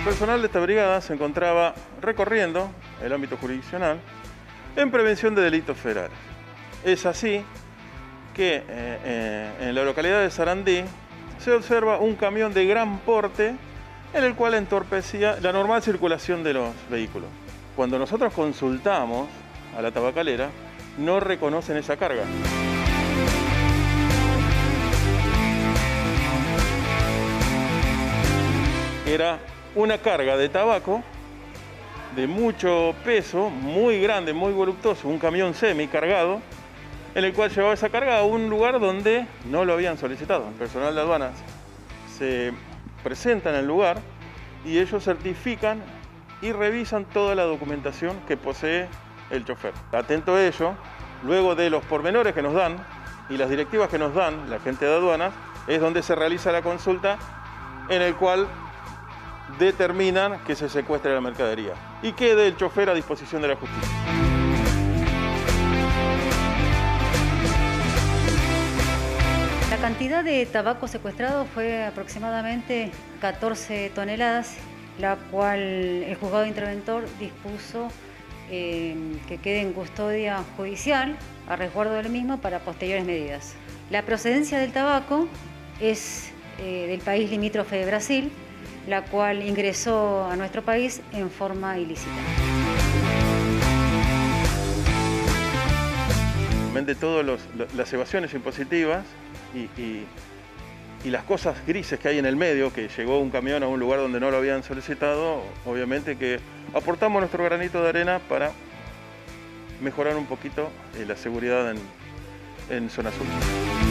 personal de esta brigada se encontraba recorriendo el ámbito jurisdiccional en prevención de delitos federales. Es así que en la localidad de Sarandí se observa un camión de gran porte en el cual entorpecía la normal circulación de los vehículos. Cuando nosotros consultamos a la tabacalera, no reconocen esa carga. Era una carga de tabaco de mucho peso, muy grande, muy voluptuoso, un camión semi cargado, en el cual llevaba esa carga a un lugar donde no lo habían solicitado. El personal de aduanas se presenta en el lugar y ellos certifican y revisan toda la documentación que posee el chofer. Atento a ello, luego de los pormenores que nos dan y las directivas que nos dan la gente de aduanas, es donde se realiza la consulta en el cual determinan que se secuestre la mercadería y quede el chofer a disposición de la justicia. La cantidad de tabaco secuestrado fue aproximadamente 14 toneladas, la cual el juzgado interventor dispuso que quede en custodia judicial a resguardo del mismo para posteriores medidas. La procedencia del tabaco es del país limítrofe de Brasil, la cual ingresó a nuestro país en forma ilícita. De todas las evasiones impositivas y las cosas grises que hay en el medio, que llegó un camión a un lugar donde no lo habían solicitado, obviamente que aportamos nuestro granito de arena para mejorar un poquito la seguridad en zona sur.